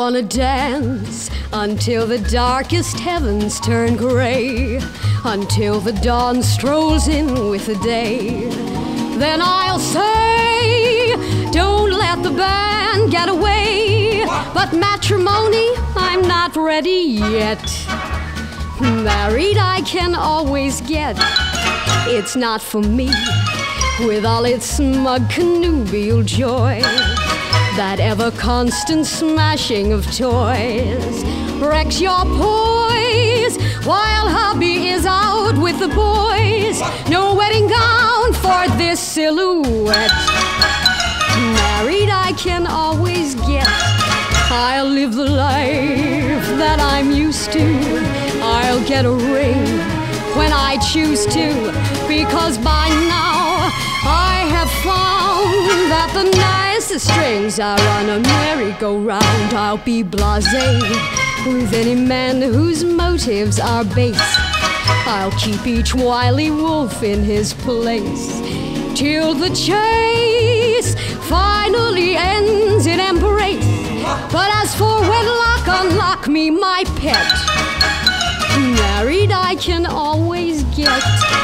wanna dance until the darkest heavens turn gray, until the dawn strolls in with the day. Then I'll say, don't let the band get away. But matrimony, I'm not ready yet. Married I can always get. It's not for me, with all its smug connubial joy, that ever-constant smashing of toys wrecks your poise while hubby is out with the boys. No wedding gown for this silhouette. Married I can always get. I'll live the life that I'm used to. I'll get a ring when I choose to, because by now I have found that the nicest strings are on a merry-go-round. I'll be blasé with any man whose motives are base. I'll keep each wily wolf in his place till the chase finally ends in embrace. But as for wedlock, unlock me, my pet. Married I can always get.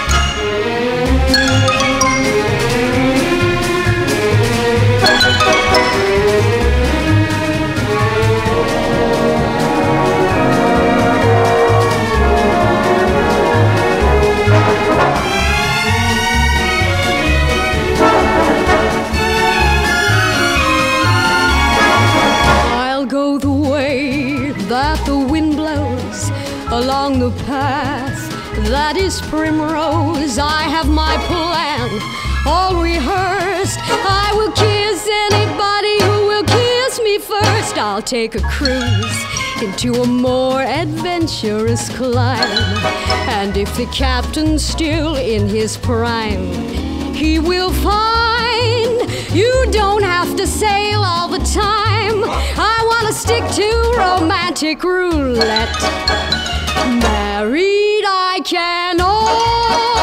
I'll go the way that the wind blows, along the path that is primrose. I have my plan all rehearsed. I will kiss anybody who will kiss me first. I'll take a cruise into a more adventurous clime, and if the captain's still in his prime, he will find you don't have to sail all the time. I want to stick to romantic roulette. Married I can